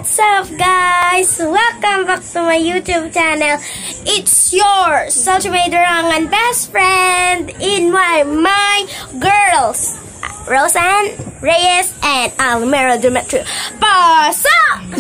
What's up, guys? Welcome back to my YouTube channel. It's your Salchimay Durangan best friend in my girls, Roseanne Reyes and Almero Demetrio. Pasa!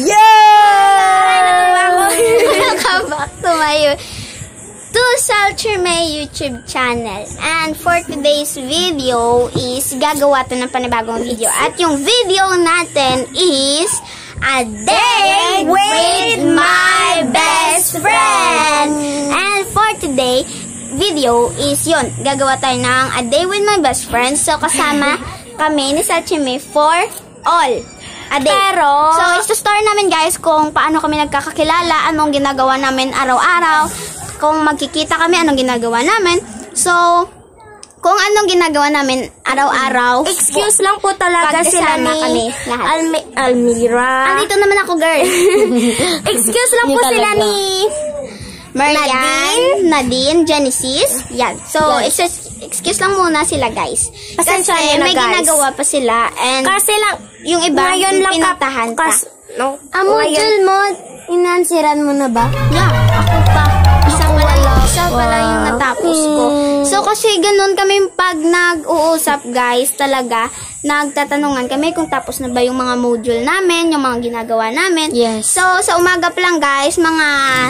Yeah! Welcome back to my Salchimay YouTube channel. And for today's video is gagawa to ng panibagong video. At yung video natin is a day with my best friend. And for today video is yun, gagawa tayo ng a day with my best friend. So kasama kami ni Salchimay for all a day. Pero so story namin guys kung paano kami nagkakakilala, anong ginagawa namin araw-araw, kung magkikita kami, anong ginagawa namin. So kung anong ginagawa namin araw-araw. Excuse lang po talaga sila ni Almira. Andito naman ako, girl. Excuse lang po sila ni Nadine, Genesis. Yan. So, excuse lang muna sila, guys. Kasi may ginagawa pa sila. And kasi lang, yung iba, ngayon lang pinuntahan pa. No? Module mo, inansiran mo na ba? Yeah, ako pa. Isa pa lang yung natapos ko. So, kasi ganun kami pag nag-uusap, guys, talaga, nagtatanungan kami kung tapos na ba yung mga module namin, yung mga ginagawa namin. Yes. So, sa umaga pa lang, guys, mga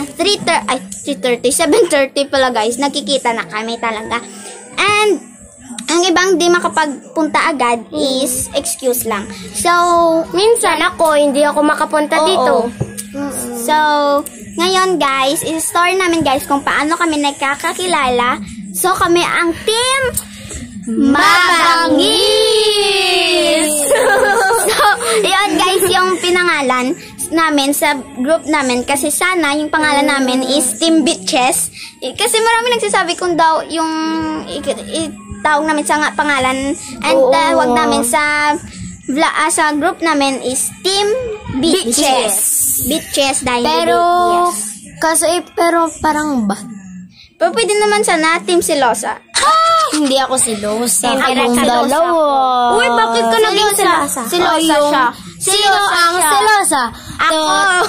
7:30 pala, guys, nagkikita na kami talaga. And ang ibang di makapagpunta agad is excuse lang. So, minsan hindi ako makapunta dito. So, ngayon guys, i-story namin guys kung paano kami nagkakakilala. So, kami ang team Mabangis! So, yun guys, yung pinangalan namin sa group namin. Kasi sana yung pangalan namin is Team Bitches. Kasi marami nagsasabi kung daw yung tawag namin sa pangalan and tawag namin sa group namin is Team Bitches. Bitches dahil pero parang ba? Pero pwede naman sana Team Silosa. Hindi ako silosa. Akong dalawa. Uy, bakit ka naging silosa? Silosa siya. Sino ang silosa? Ako.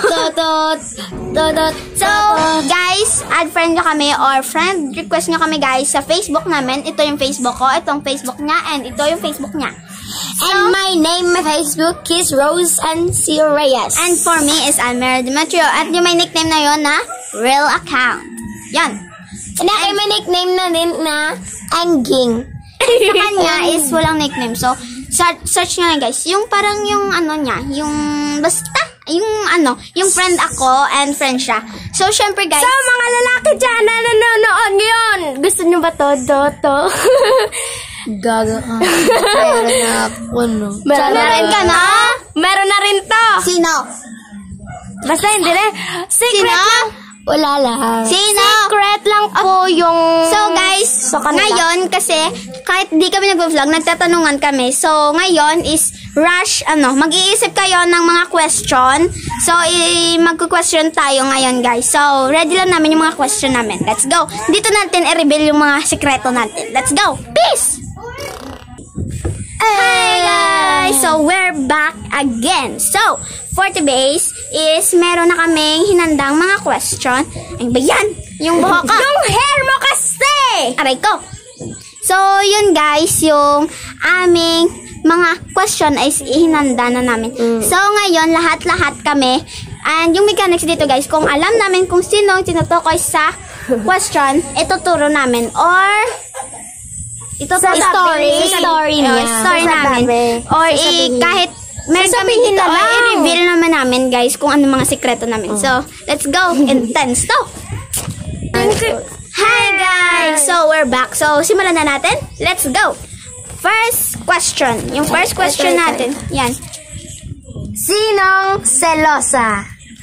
So, guys, add friend nyo kami or friend request nyo kami guys sa Facebook namin. Ito yung Facebook ko, itong Facebook niya, and ito yung Facebook niya. And my Facebook is Roseanne Reyes. And for me is Almero Demetrio. At yung may nickname na yon na real account. Yan. And may nickname na din na Angging. Sa kanya is walang nickname. So, search nyo lang guys. Yung parang yung niya, yung basta, yung friend ako and friend siya. So, syempre guys. So, mga lalaki dyan na nanonood ngayon. Gusto nyo ba to? Gaga ka. Meron na ako, no? Meron ka na? Meron na rin to. Sino? Basta hindi rin. Secret lang. Wala lang. Sino? Secret lang po yung... So guys, ngayon kasi kahit di kami nag-vlog, nagtatanungan kami. So ngayon is rush, mag-iisip kayo ng mga question. So mag-question tayo ngayon guys. So ready lang namin yung mga question namin. Let's go. Dito natin i-reveal yung mga sekreto natin. Let's go. Peace! Hi guys! So we're back again. So for today's is meron na kaming hinandang mga question. Ang ba yan? Yung buhok ko. Yung hair mo kasi! Aray ko. So yun guys, yung aming mga question is hinanda na namin. So ngayon, lahat-lahat kami. And yung mechanics dito guys, kung alam namin kung sino ang tinutukoy sa question, ituturo namin. Or story namin. Or kahit meron kami dito, or i-reveal naman namin guys kung ano mga sekreto namin. So, let's go. Intense to. Hi guys! So, we're back. So, simulan na natin. Let's go. First question. Yung first question natin. Yan. Sinong selosa?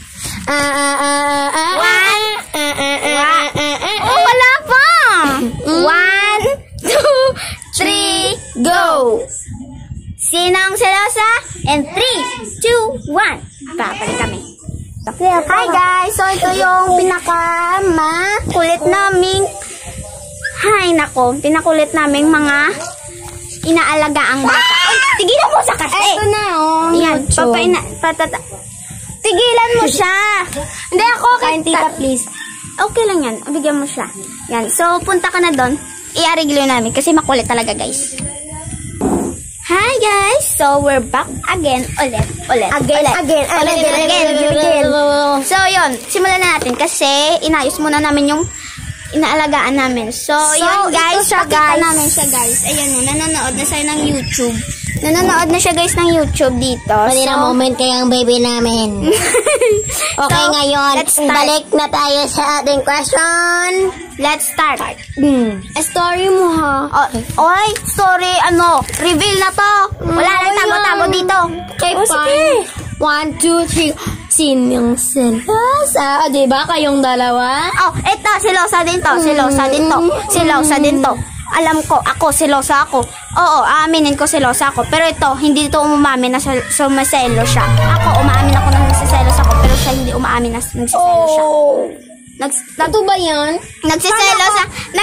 Wala pa! 1, 2, 3, go! Sinong selosa? And 3, 2, 1. Papalit kami. Hi guys! So ito yung pinakamakulit naming pinakulit naming mga inaalaga ang bata. Ay, tigilan mo sa kasi! Ito na Yan, Pigilan mo siya. Hindi ako. Kain tita, please. Okay lang yan. Bigyan mo siya. Yan. So, punta ka na doon. I-ariglo namin kasi makulit talaga, guys. Hi, guys. So, we're back again. Ulit. Again. So, yun. Simulan na natin kasi inayos muna namin yung inaalagaan namin. So yun, guys. Pakita namin siya, guys. Ayan o. Nanonood na siya ng YouTube. Nanonood na siya, guys, ng YouTube dito. Pwede na moment kayang baby namin. Okay, so, ngayon, balik na tayo sa ating question. Let's start. Story mo, ha? Oy, story, reveal na to. Wala lang tabo-tabo dito. Okay, fine. 1, 2, 3. Sinong selosa? Diba kayong dalawa? Eto, silosa din to. Silosa din to. Alam ko, silosa ako. Oo, aaminin ko silosa ako. Pero ito, hindi ito umamin na sumaselo siya. Ako, umaamin ako na nagsiselos ako. Pero siya hindi umaamin na nagsiselos siya. Ito ba yan? Nagsiselos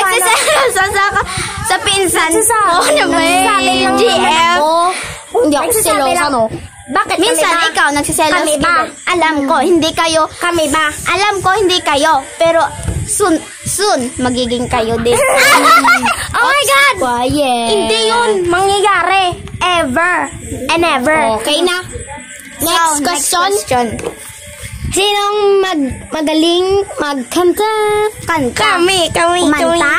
sa pinsan ko na may GF. Hindi ako silosa, no? Bakit minsan ikaw nagsiselos? Kami ba? Alam ko, hindi kayo. Kami ba? Alam ko, hindi kayo. Pero soon, magiging kayo din. Oh my God! Quiet. Hindi yun mangyayari. Ever and ever. Okay na. Next question. Sinong magaling magkanta? Kami. Kumanta?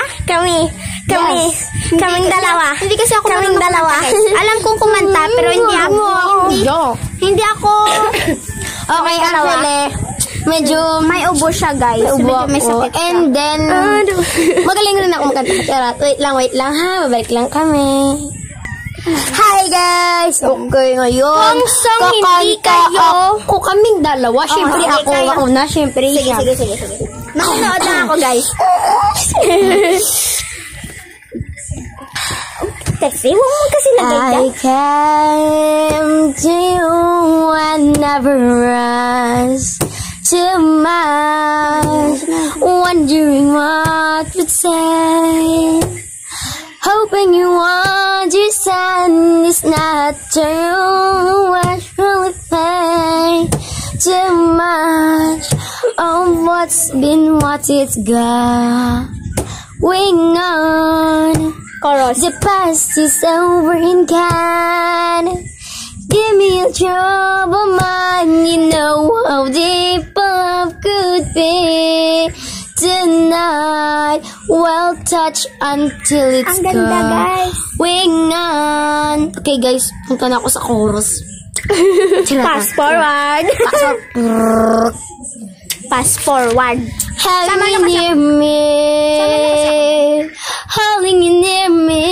Kaming dalawa. Hindi kasi ako kaming dalawa. Alam kong kumanta, pero hindi ako. Okay, actually, medyo may ubo siya, guys. ubo may ako. sakit siya. And then, magaling rin ako magkanta. Pero wait lang ha. Babalik lang kami. Hi guys! Okay, ngayon. Kung song hindi kayo. Ako kaming dalawa. Siyempre ako mauna. Siyempre siya. Sige. Makunood lang ako, guys. Kasi, huwag mo kasi nagagda. I came to you and never rush too much, wondering what you'd say, hoping you understand it's not true, what really pain too much of what's been what it's going on. The past is over and can give me a trouble mind. You know how deep love could be. Tonight we'll touch until it's ang ganda, guys. Going on. Okay guys, punta na ako sa chorus. Fast forward. Fast forward. Holding near me. Holding you near me.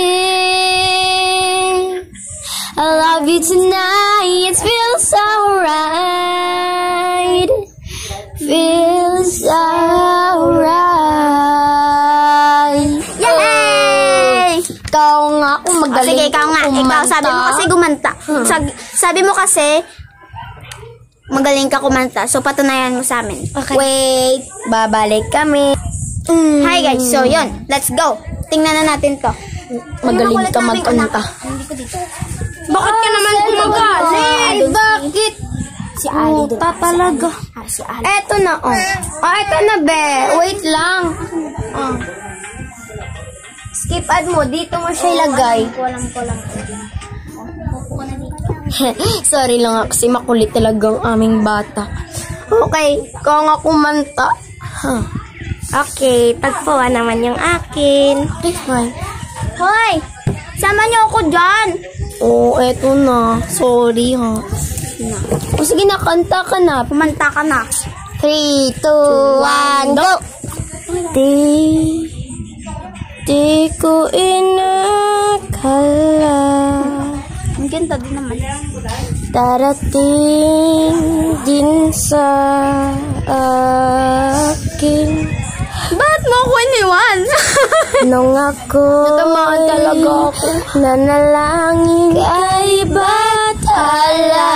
I love you tonight. It feels so right. Feels so right. Yay! Ikaw nga ako magaling. Sige, ikaw nga. Ikaw, sabi mo kasi gumanta. Sabi mo kasi magaling ka kumanta. So, patunayan mo sa amin. Okay. Wait, babalik kami. Hi guys, so yun. Let's go. Tingnan na natin to. Magaling ka magkanta. Bakit ka naman kumagaling? Bakit? Si Ali din. Talaga. Si Ali. Eto na, eto na, be. Wait lang. Skip ad mo. Dito mo siya ilagay. Walang ko lang. Sorry lang nga kasi makulit talagang aming bata. Okay, ikaw nga kumanta. Okay, tagpuan naman yung akin. Okay, fine. Hoy! Sama niyo ako dyan! Eto na. Sorry, ha. Sige na, kanta ka na. Pumanta ka na. 3, 2, 1, go! Di ko inakala. Ang ganda din naman. Darating din sa akin. Ba't mo ako iniwan? Nung ako natamaan talaga ako. Nanalangin kay batala,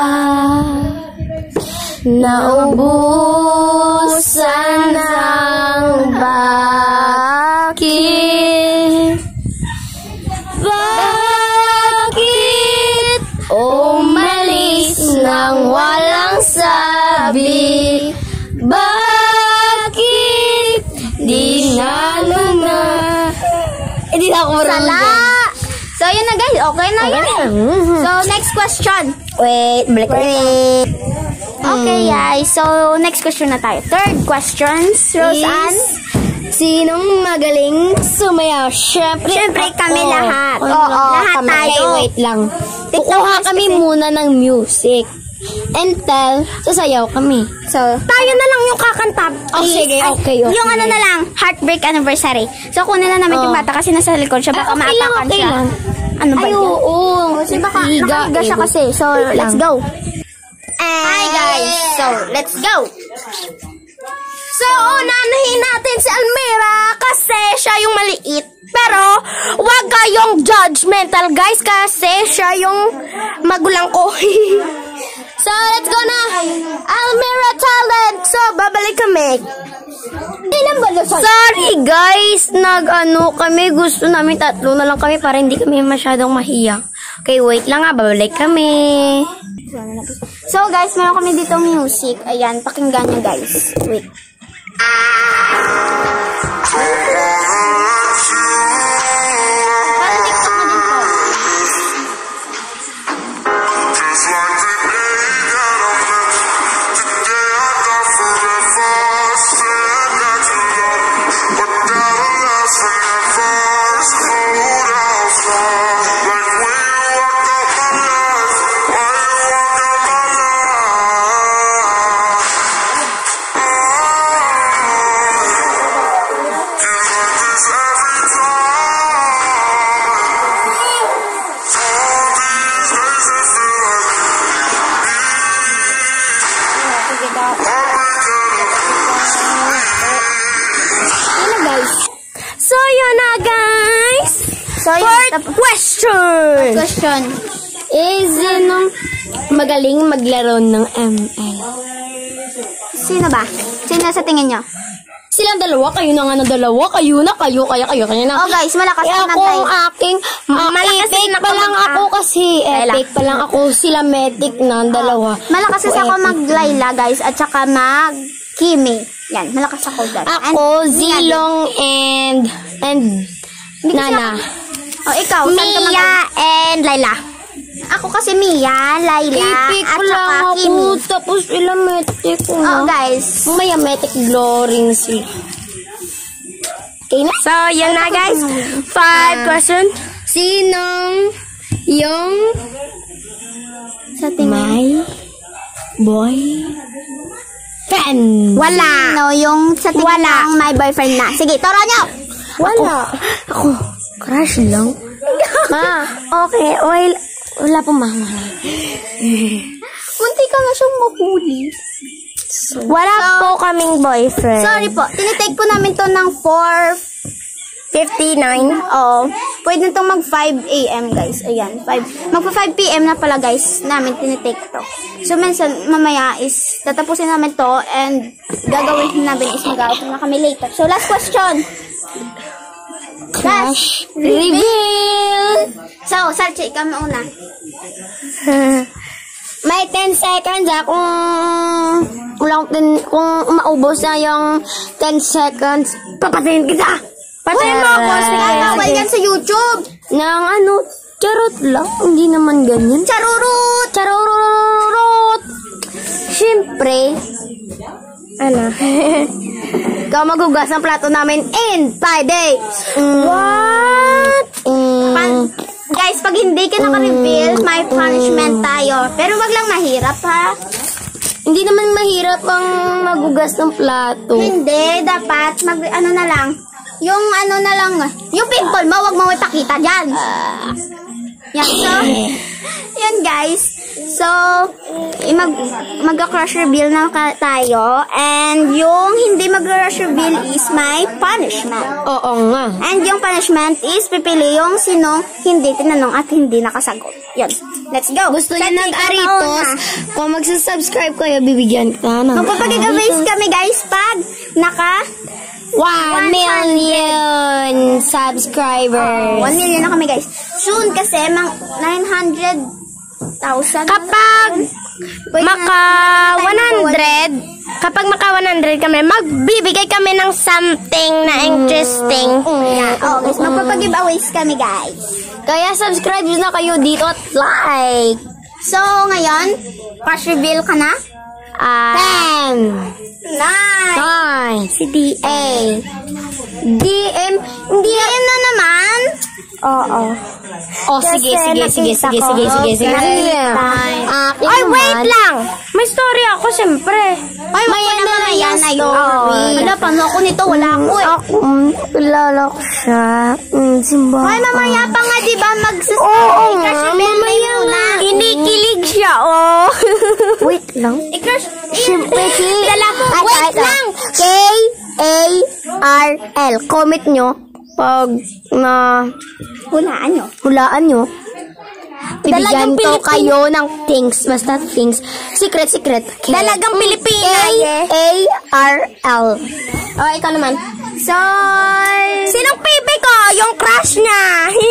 naubusan ng bakit? Bakit umalis nang walang sabi? sala. So, yun na guys. Okay na yun. So, next question. Wait, balik ulit. Okay, guys. So, next question na tayo. Third questions, Roseanne. Sinong magaling sumayaw? Siyempre kami lahat. Oo, lahat kami. tayo. Okay, wait lang. Kukuha kami muna ng music. Until, sasayaw kami. So, tayo na lang yung kakanta. Oh, sige, okay. Yung ano na lang, Heartbreak Anniversary. So, kunin na namin yung bata kasi nasa likod siya. Baka maapakan siya. Lang. Ano ba yun? Oo. Kasi baka nakahiga siya kasi. So, let's go. Hi guys. So, let's go. So, unahin natin si Almira kasi siya yung maliit. Pero, wag kayong judgmental guys kasi siya yung magulang ko. So, let's go na. Almira talent. So, babalik kami. Sorry guys, kami. Gusto namin tatlo na lang kami para hindi kami masyadong mahiya. Okay, wait lang babalik kami. So guys, meron kami dito music. Ayan, pakinggan nyo guys. Wait. So, yun na guys. So, fourth question. Question. Is sinong magaling maglaro ng ML? Sino ba? Sino sa tingin nyo? Silang dalawa, kayo na nga na dalawa, kayo na, kayo na. Oh guys, malakas na na ako tayo. aking, epic pa lang ako kasi, epic pa lang ako, sila medic na, dalawa. Malakas kasi ako mag-Layla guys, at saka mag-Kimi. Yan, malakas ako dyan. Ako, Zilong and Nana. Oh, ikaw, Mia and Layla. Ako kasi Mia, Layla, Epic at lang saka ako, Kimi. tapos ilang medic na. Oh guys. May medic glory na sila. Okay na? So, yan na guys. 5 question. Sinong yung Sa tingin. my boy friend? Wala. No, yung sa tingin ng my boyfriend na. Sige, toro nyo. Wala. Ako, crush lang. Ma, okay. Wala pong mama. Kunti ka nga siyang mahuli. Wala po kaming boyfriend. Sorry po, tinitake po namin to ng 4:59. Oo. Pwede itong mag 5 a.m. guys. Ayan, 5. Magpa 5 p.m. na pala guys, namin tinitake to. So, minsan, mamaya is, tatapusin namin to and gagawin namin is mag-out na kami later. So, last question. Crush reveal. So, Sarchi, ikaw mauna. May 10 seconds ako. Kung maubos na yung 10 seconds, papatayin kita. Patayin mo ako. Bawal yan sa YouTube. Nang charot lang. Hindi naman ganyan. Charurut. Charurut. Siyempre, ikaw magugas ng plato namin in 5 days. What? Guys, pag hindi ka naka-reveal, may punishment tayo. Pero wag lang mahirap, ha? Hindi naman mahirap ang magugas ng plato. Hindi, dapat ano na lang. Yung ano na lang, yung pimple mo, wag mo ipakita dyan. Yan, so, yan guys. So, mag-crush reveal na tayo. And yung hindi mag-crush reveal is my punishment. Oo nga. And yung punishment is pipili yung sinong hindi tinanong at hindi nakasagot. Yan. Let's go. Gusto niya nag-aritos. Kung magsasubscribe kayo, bibigyan ka ng magpapag-giveaways kami guys pag naka 1 million subscribers. 1 million na kami guys. Soon kasi 900,000. Kapag maka 100, kapag maka 100 kami, magbibigay kami ng something na interesting. Guys, magpapag-giveaways kami, guys. Kaya subscribe na kayo dito at like. So, ngayon, crush reveal ka na? 10, 9, 9, si DA. DM na naman? Oo. Oh, sige. Ay, wait lang. May story ako, siyempre. Ay, maya naman yan na yun. Wala, paano ako nito? Wala ako eh. Kilala ko siya. Simba. Ay, mamaya pa nga, diba? Oo nga, Crush reveal mamaya muna. nga. Kinikilig siya, oh. Wait lang. I-crush. Siyempre, Wait lang. K-A-R-L. Comment nyo pag na hulaan nyo. Bibigyan ko kayo ng things. Basta things. Secret. Dalagang Pilipina. K-A-R-L. Oh, ikaw naman. So, Sinong pipi ko? Yung crush niya.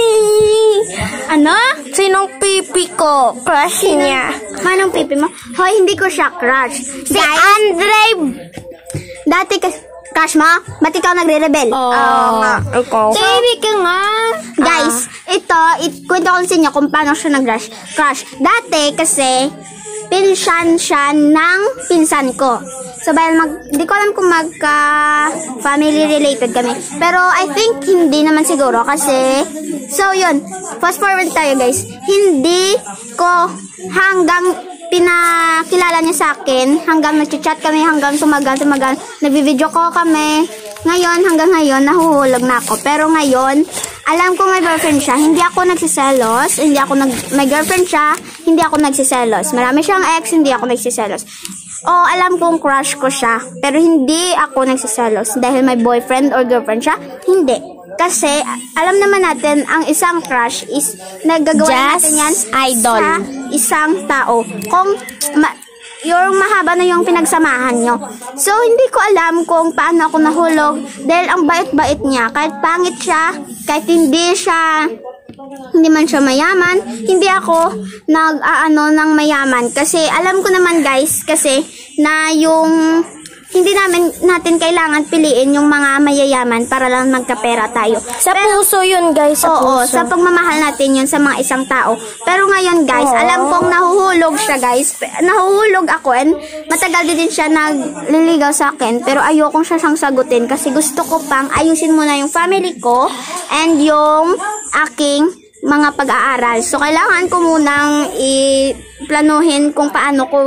ano? Sinong pipi ko? Crush niya. Manong pipi mo? Hoy, hindi ko siya crush. Si Andre. Dati crush mo? Ba't ikaw nagre-rebel? Ikaw. Baby ka nga. Guys, kwento ko sa inyo kung paano siya nag-crush. Dati kasi, pinsan siya ng pinsan ko. So, di ko alam kung magka-family related kami. Pero, I think hindi naman siguro kasi, so yun, fast forward tayo guys. Hindi ko hanggang pinakilala niya sa akin, hanggang nag-chat kami, hanggang tumagal, nag-video call kami. Ngayon, hanggang ngayon, nahuhulog na ako. Pero ngayon, alam ko may boyfriend siya, hindi ako nagsiselos, may girlfriend siya, hindi ako nagsiselos. Marami siyang ex, hindi ako nagsiselos. Alam kong crush ko siya, pero hindi ako nagsiselos. Dahil may boyfriend or girlfriend siya, hindi. Kasi, alam naman natin, ang isang crush is nagagawa natin yan idol sa isang tao. Kung yung mahaba na yung pinagsamahan nyo. So, hindi ko alam kung paano ako nahulog dahil ang bait-bait niya. Kahit pangit siya, kahit hindi man siya mayaman, hindi ako nag-aano ng mayaman. Kasi, alam ko naman guys, kasi na yung hindi natin kailangan piliin yung mga mayayaman para lang magkapera tayo. Sa puso yun, guys. Sa puso. Sa pagmamahal natin yun sa mga isang tao. Pero ngayon, guys, alam kong nahuhulog siya, guys. Nahuhulog ako and matagal din siya nagliligaw sa akin. Pero ayokong siya siyang sagutin kasi gusto ko pang ayusin muna yung family ko and yung aking mga pag-aaral. So, kailangan ko munang i-planuhin kung paano ko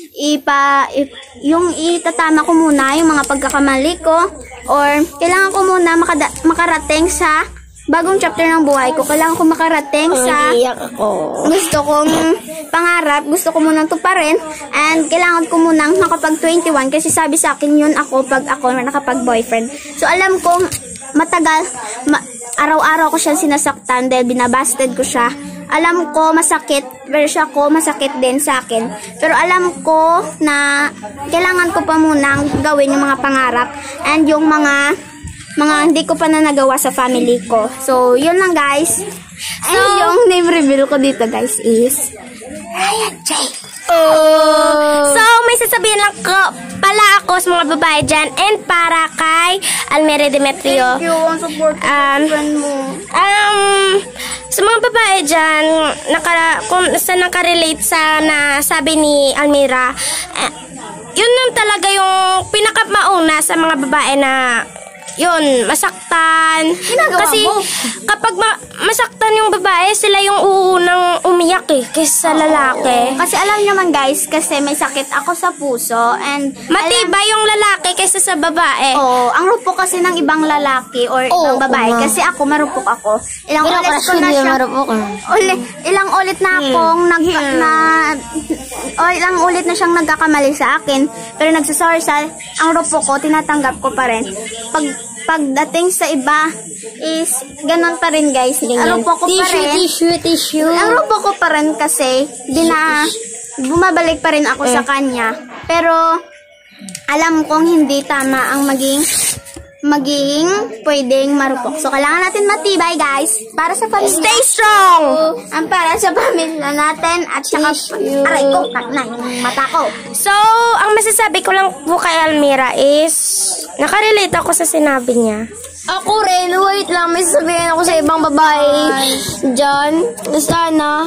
yung itatama ko muna yung mga pagkakamali ko or kailangan ko muna makarating sa bagong chapter ng buhay ko. Kailangan ko makarating sa gusto kong pangarap, gusto ko munang tuparin and kailangan ko munang makapag 21 kasi sabi sa akin yun ako pag ako nakapag boyfriend. So alam kong matagal araw-araw ko siya sinasaktan dahil binabasted ko siya. Alam ko masakit, pero siya ko masakit din sa akin. Pero alam ko na kailangan ko pa munang gawin yung mga pangarap and yung mga hindi ko pa na nagawa sa family ko. So, yun lang guys. And yung name reveal ko dito guys is Ryan J. So, may sasabihin lang ko pala ako sa mga babae dyan and para kay Almere Demetrio. Thank you, ang support friend mo. Sa mga babae dyan, kung saan nakarelate sa nasabi ni Almira, yun nun talaga yung pinakamauna sa mga babae na yun, masaktan. Kasi kapag masaktan yung babae, sila yung uunang umiyak kaysa lalaki. Kasi alam nyo man guys, kasi may sakit ako sa puso and matibay yung lalaki kaysa sa babae. Ang rupok kasi ng ibang lalaki or ibang babae. Kasi ako marupok ako. Ilang ulit na akong ilang ulit na siyang nagkakamali sa akin. Pero nagsasorry ang rupok ko, tinatanggap ko pa rin. Pagdating sa iba is ganon pa rin guys. Ang rupok ko pa rin. Tissue. Ang rupok ko pa rin kasi bumabalik pa rin ako sa kanya. Pero alam kong hindi tama ang maging maging pwedeng marupok. So, kailangan natin matibay, guys. Para sa pamilya. Stay strong! Ang para sa pamilya natin at saka, aray ko, na yung mata ko. So, ang masasabi ko lang po kay Almira is, nakarelate ako sa sinabi niya. Ako rin, wait lang, may sasabihin ako sa ibang babae dyan. Sana,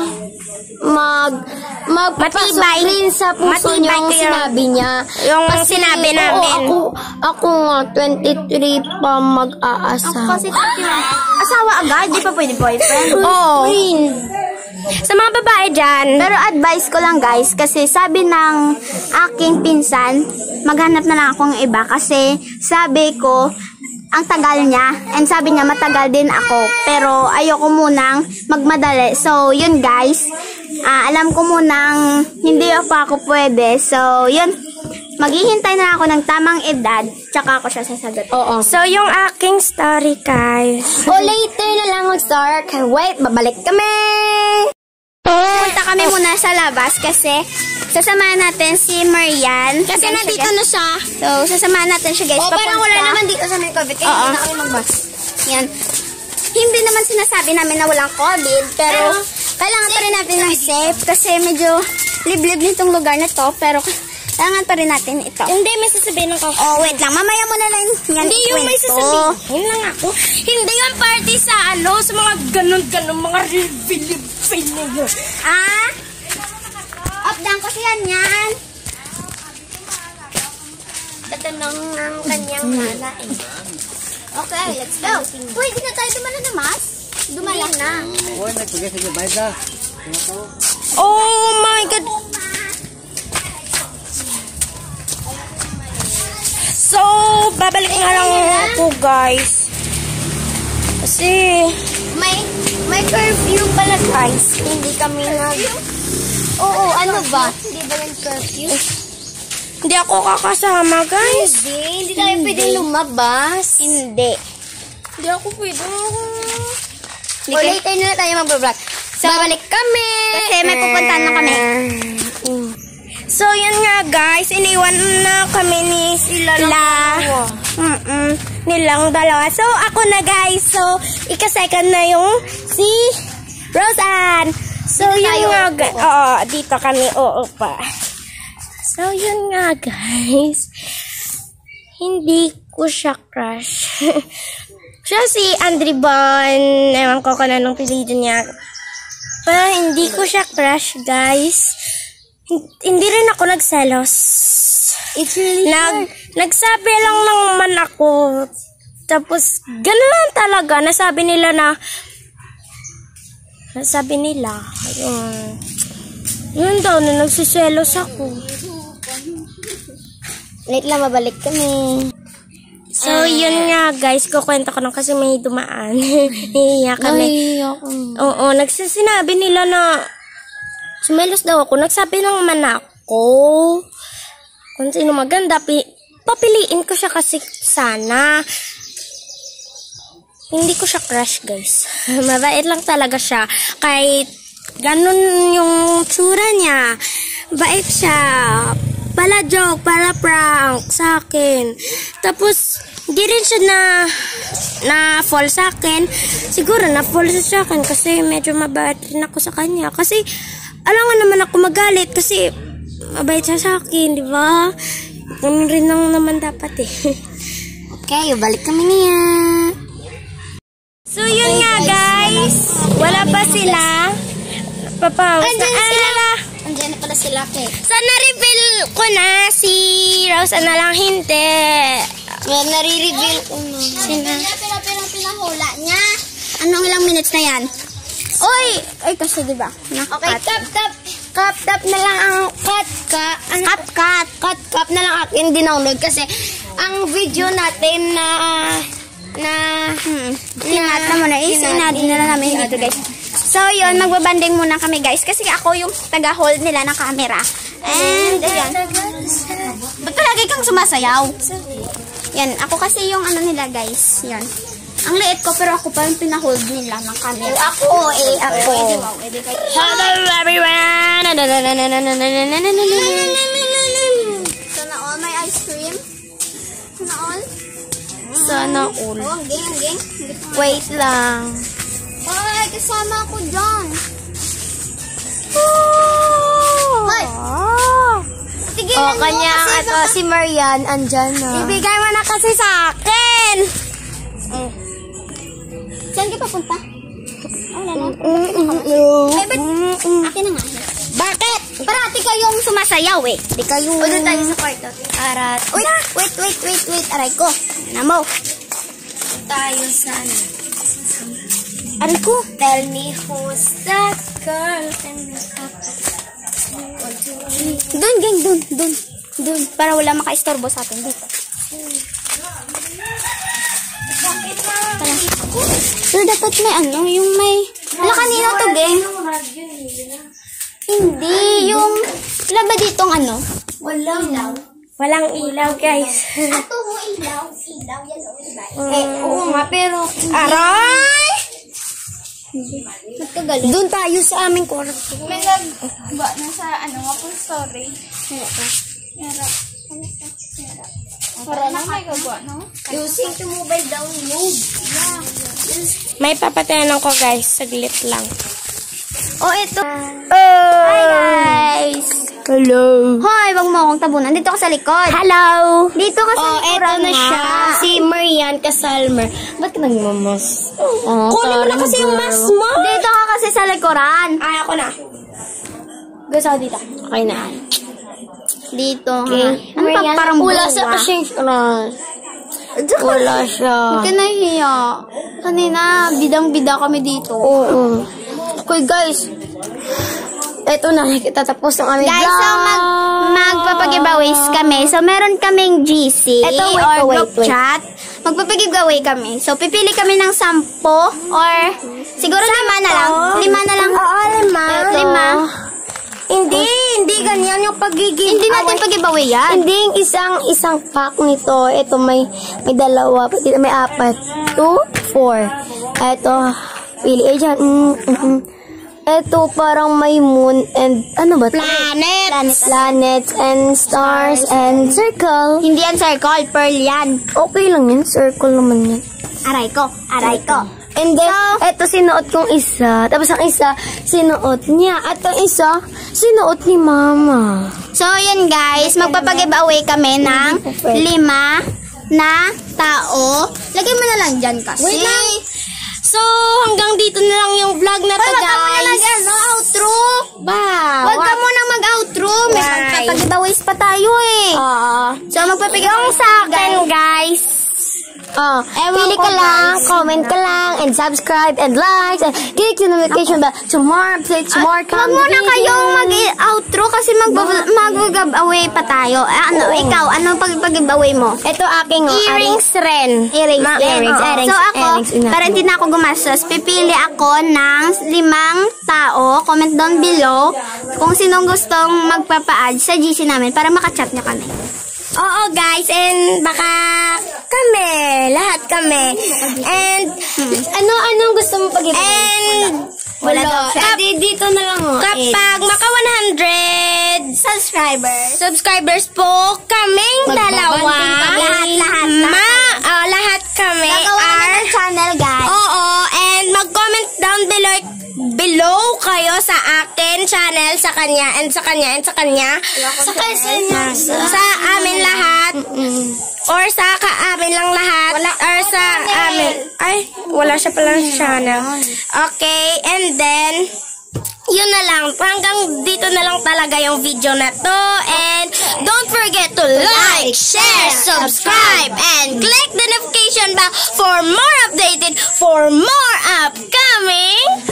magpasok rin sa puso niyo yung sinabi niya. Yung sinabi namin. Ako nga, 23 pa mag-aasawa. Kasi asawa agad, di pa pwede boyfriend? Oo. Sa mga babae dyan. Pero advice ko lang guys, kasi sabi ng aking pinsan, maghanap na lang akong iba kasi sabi ko, ang tagal niya, and sabi niya matagal din ako, pero ayoko munang magmadali. So, yun guys, alam ko munang hindi ako pwede. So, yun, maghihintay na ako ng tamang edad, tsaka ako siya sasagot. Oo. So, yung aking story guys. Later na lang mag-start. Wait, babalik kami! Punta kami muna sa labas kasi sasamahan natin si Marian. Kasi nandito na siya. So, sasamahan natin siya guys. Parang wala naman dito sa may COVID. Kaya hindi na kami mag-bus. Yan. Hindi naman sinasabi namin na walang COVID. Pero, kailangan pa rin natin ng safe. Kasi medyo liblib nitong lugar na to. Pero, kailangan pa rin natin ito. Hindi, may sasabihin ako. Oh, wait lang. Mamaya mo na lang yan. Hindi yung may sasabihin lang ako. Hindi yung party sa sa mga ganun-ganun, mga reveal. Up down kasi yan. Tatanong ng kanyang nana eh. Okay, let's go. Pwede na tayo dumala na mas? Dumala na. Oh my God. So, babalik na lang ako guys. Kasi, may curfew pala guys. hindi kami Oo, ano ba? Hindi ba yung curfew? Hindi ako kakasama guys. Hindi tayo pwedeng lumabas. Hindi ako pwede. Later na tayo mag-vlog. So, babalik kami. Kasi may pupuntahan na kami. So, yan nga guys. Iniwan na kami ni nilang dalawa. So, ako na guys. So, ika-second na yung si Roseanne. So, yun nga guys. Oo, dito kami. Oo pa. So, yun nga guys. Hindi ko siya crush. Siya si Andre Bon. Ewan ko kung anong pilido niya. Pero hindi ko siya crush guys. Hindi rin ako nagselos. It's really nagsabi lang naman ako. Tapos, gano'n lang talaga. Nasabi nila, yun daw, na nagsiselos ako. Late lang, babalik kami. So, yun nga guys, kukwento ko lang kasi may dumaan. Iiyak kami. Oo, nagsasinabi nila na sumelos daw ako. Nagsabi naman ako kung sino maganda. Papiliin ko siya kasi sana. Hindi ko siya crush guys. Mabait lang talaga siya. Kahit ganun yung tsura niya. Bait siya. Pala joke, para prank sa akin. Tapos, hindi rin siya na fall sa akin. Siguro na fall siya sa akin kasi medyo mabait rin ako sa kanya. Kasi, alangan naman ako magalit kasi mabait siya sa akin, di ba? Ganun rin lang naman dapat eh. Okay, balik kami niya. So, yun nga guys. Wala pa sila. Andiyan na pala sila, Kate. So, na-reveal ko na si Rosa na lang hindi. Nare-reveal ko na. Pinahula niya. Anong ilang minutes na yan? Ay, kasi diba? Okay, cut na lang ang cut na lang akin dinownload kasi ang video natin sinat na lang namin dito guys. So yun, magbabanding muna kami guys kasi ako yung taga-hold nila ng camera. And ayan. Ba't palagi kang sumasayaw? Yan, ako kasi yung ano nila guys. Yan. Ang liit ko pero ako pa yung pinahold nila ng camera. Ako. Hello everyone! Sana all may ice cream. Sana all. Sana all. Oh, ang gang. Wait lang. Ay, kasama ako dyan. Hoy! Tigilan mo Kanya kasi ito, si Marian, andyan na. ibigay mo na kasi sa akin. Saan ka papunta? Wala na. Ay, ba't? Akin na nga. Bakit? Parati kayong sumasayaw eh. Di kayo... O, doon tayo sa kwarto. Arat. Wait. Aray ko. Namo. Tayo sana. Aray ko. Tell me who's that girl and Dun, gang. Dun. Para wala maka-istorbo sa atin. Dito. Pero dapat may yung may... Wala kanina to, gang. Hindi, yung... Wala ba ditong Walang ilaw, guys. Ato mo ilaw. Ilaw, yan o, diba? Oo nga, pero... Aray! Magkagaling. Doon tayo sa aming kwarto. May nag-ba na sa story. Yarap. Para na may gagawa, no? Using to mobile download. May papatayanan ko, guys. Saglit lang. Ito. Hi, guys. Hello. Hoy, wag mo akong tabunan. Dito ka sa likod. Hello. Dito ka sa likod. Eto na siya. Si Marian Casalmer. Ba't ka nagmamas? Kunin mo na kasi yung mask mo. Dito ka kasi sa likuran. Ay, ako na. Gusto ako dito. Okay na. Dito. Okay. Ano pa parang wala buwa? sa kasing wala siya. Huwag ka nahiya. Kanina, bidang-bida kami dito. Oo. Okay, guys. Eto na, tapos ng aming Guys, vlog. so magpapag-giveaways kami. So, meron kaming GC or group chat. Magpapag-giveaway kami. So, pipili kami ng 10 or siguro 5 na lang. 5 na lang. Oo, 5. 5. Hindi ganyan yung pagiging. Hindi natin pag-giveaway yan. Hindi yung isang pack nito. Ito may dalawa, may 4. 2, 4. Ito, pili dyan. Ito parang may moon and ano ba? Planets and stars and circle. Hindi yan circle, pearl yan. Okay lang yan, circle naman yan. Aray ko. And then, ito sinuot kong isa. Tapos ang isa, sinuot niya. At ang isa, sinuot ni Mama. So, yun guys, magpapag-giveaway kami ng 5 na tao. Lagay mo na lang dyan kasi. Wait lang. So, hanggang dito na lang yung vlog na to, guys. Wag ka muna outro. Wag ka muna mag-outro. May pagpapag-giveaways pa tayo eh. So, magpapag-giveaway sa akin, guys. Pili ka lang, comment ka lang, and subscribe, and like, and click the notification bell to more updates, more Wag muna kayong mag-outro kasi mag-giveaway pa tayo. Ikaw, ano pag-giveaway mo? Ito aking Earrings rin. Earrings. So ako, para hindi na ako gumastos, pipili ako ng 5 tao. Comment down below kung sinong gustong magpapa-add sa GC namin para makachat niya kami. Oo, guys, and baka lahat kami. And, anong gusto mo pag-ibig? And, wala daw siya. Dito na lang, kapag maka 100 subscribers po, kaming dalawa. Lahat kami are channel, guys. Oo, and mag-comment down below kayo sa akin channel, sa kanya, and sa kanya. Sa amin lahat. Or sa kaamin lang lahat. Or sa amin. Ay, wala siya palang channel. Okay, and then, yun na lang. Hanggang dito na lang talaga yung video na to. And don't forget to like, share, subscribe, and click the notification bell for more updated, for more upcoming